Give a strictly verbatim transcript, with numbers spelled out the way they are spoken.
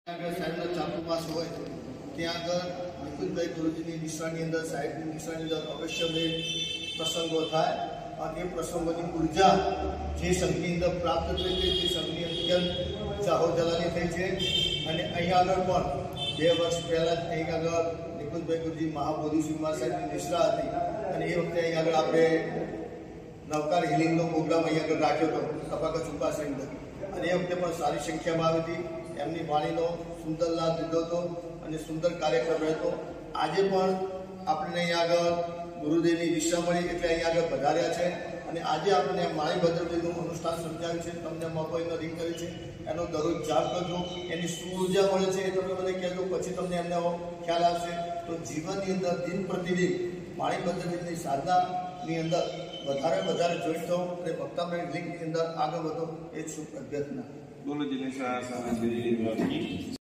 સાહેબનો ચાતુર્માસ હોય ત્યાં આગળ નિકુંજભાઈ ગુરુજીની નિશાળની અંદર સાહેબની નિશાળની અંદર અવશ્ય બે પ્રસંગો થાય અને એ પ્રસંગોની ઉર્જા જે સંઘની અંદર પ્રાપ્ત થઈ છે તે સંઘની અત્યંત જાહો જલાલી થઈ છે. અને અહીંયા આગળ પણ બે વર્ષ પહેલાં જ અહીં આગળ નિકુંજભાઈ ગુરુજી મહાબોધિ સિંહમાં સાહેબની નિશ્રા હતી અને એ વખતે અહીં આગળ આપણે નવકાર હિલિંગનો પ્રોગ્રામ અહીં આગળ રાખ્યો હતો કપાકા છુપાસની અંદર અને એ વખતે પણ સારી સંખ્યામાં આવી હતી. એમની વાણીનો સુંદર લાભ લીધો હતો અને સુંદર કાર્યક્રમ રહેતો. આજે પણ આપણને અહીંયા આગળ ગુરુદેવની દિશા મળી એટલે અહીંયા આગળ વધાર્યા છે અને આજે આપણને માળી ભદ્રદેવનું અનુષ્ઠાન સમજાવ્યું છે. તમને મહોત્સવનો રિંગ કરી છે એનો દરરોજ જાપ કરજો. એની શું ઉર્જા મળે છે એ તમે મને કહેજો, પછી તમને એમને ખ્યાલ આવશે. તો જીવનની અંદર દિન પ્રતિદિન માળી ભદ્રદેવની સાધનાની અંદર વધારે વધારે જોઈન્ટ થવું અને ભક્તામય લિંકની અંદર આગળ વધો એ જ શુભ અભ્યર્થના. બોલો જિલ્લા શાહ